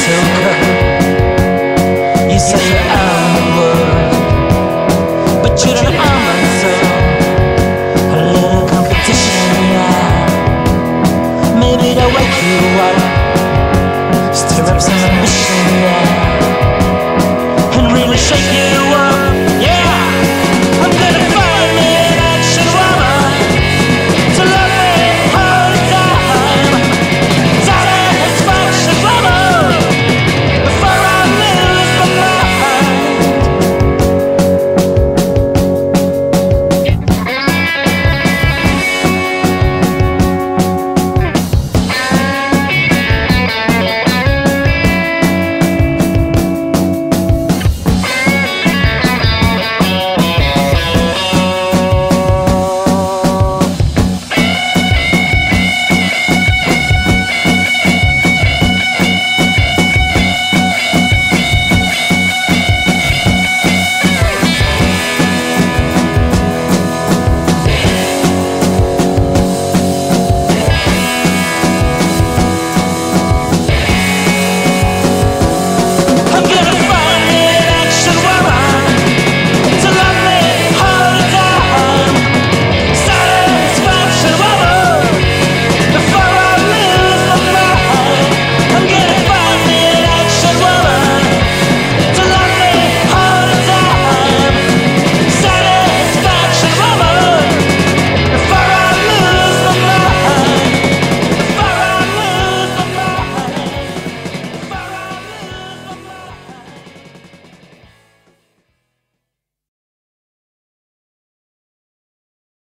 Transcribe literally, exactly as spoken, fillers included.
so cold. You said you're out of the world, but you don't own my soul. A little competition, yeah. Maybe to wake you up, stir up some ambition, yeah, and really shake you up.